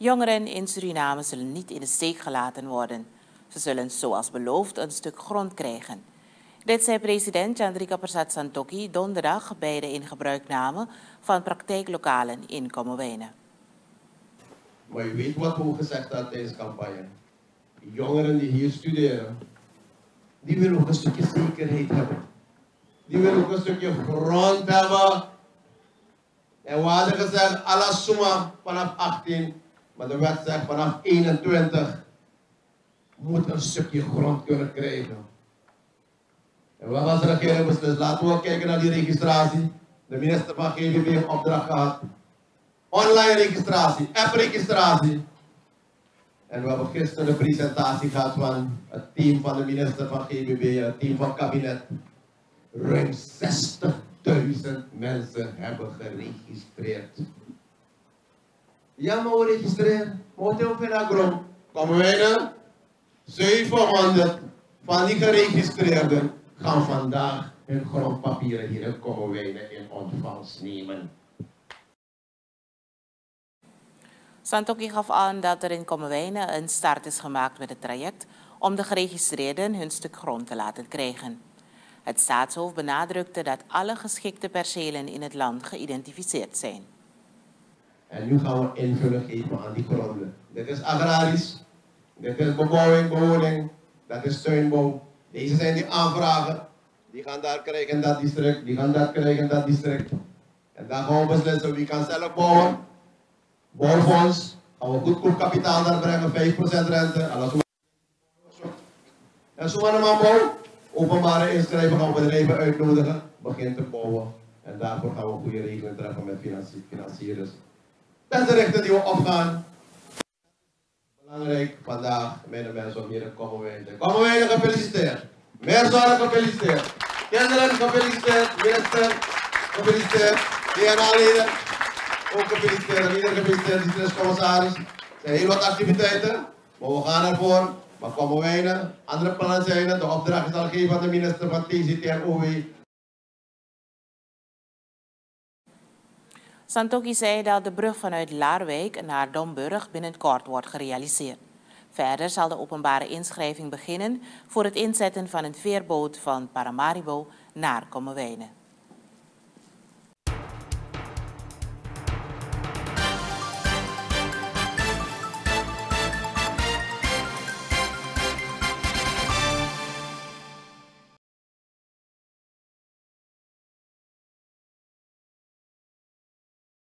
Jongeren in Suriname zullen niet in de steek gelaten worden. Ze zullen zoals beloofd een stuk grond krijgen. Dit zei president Chandrika Persat Santokhi donderdag bij de ingebruikname van praktijklokalen in Kommerwijnen. Maar u weet wat we gezegd hadden tijdens de campagne. De jongeren die hier studeren, die willen ook een stukje zekerheid hebben. Die willen ook een stukje grond hebben. En we hadden gezegd, alla summa vanaf 18, maar de wet zegt vanaf 21 moet een stukje grond kunnen krijgen. En wat was de regering beslist? Laten we kijken naar die registratie. De minister van GBB heeft opdracht gehad. Online registratie, app-registratie. En we hebben gisteren de presentatie gehad van het team van de minister van GBB, het team van het kabinet. Ruim 60.000 mensen hebben geregistreerd. Ja, maar we registreren. Moeten we naar grond? Komen wij naar 700 van die geregistreerden gaan vandaag hun grondpapieren hier in Kommerwijnen in ontvangst nemen. Santokhi gaf aan dat er in Kommerwijnen een start is gemaakt met het traject om de geregistreerden hun stuk grond te laten krijgen. Het staatshoofd benadrukte dat alle geschikte percelen in het land geïdentificeerd zijn. En nu gaan we invulling geven aan die gronden. Dit is agrarisch, dit is bebouwing, bewoning, dat is tuinbouw. Deze zijn die aanvragen. Die gaan daar krijgen in dat district, die gaan dat krijgen in dat district. En dan gaan we beslissen wie kan zelf bouwen. Bouwfonds, gaan we goedkoop kapitaal daar brengen, 5% rente. En zo maar bouw. Openbare inschrijving gaan we bedrijven uitnodigen, begin te bouwen. En daarvoor gaan we goede regelingen treffen met financiers. Dat is de richting die we opgaan. Belangrijk vandaag, mijn mensen, om hier in Kommerwijnen. Kommerwijnen gefeliciteerd. Meerzorg gefeliciteerd. Kinderen gefeliciteerd. Minister gefeliciteerd. DNA-leden ook gefeliciteerd. En iedereen gefeliciteerd, districtscommissaris. Er zijn heel wat activiteiten, maar we gaan ervoor. Maar Kommerwijnen, andere plannen zijn er. De opdracht is al gegeven aan de minister van TCT en OW. Santokhi zei dat de brug vanuit Laarwijk naar Domburg binnenkort wordt gerealiseerd. Verder zal de openbare inschrijving beginnen voor het inzetten van een veerboot van Paramaribo naar Kommerwijnen.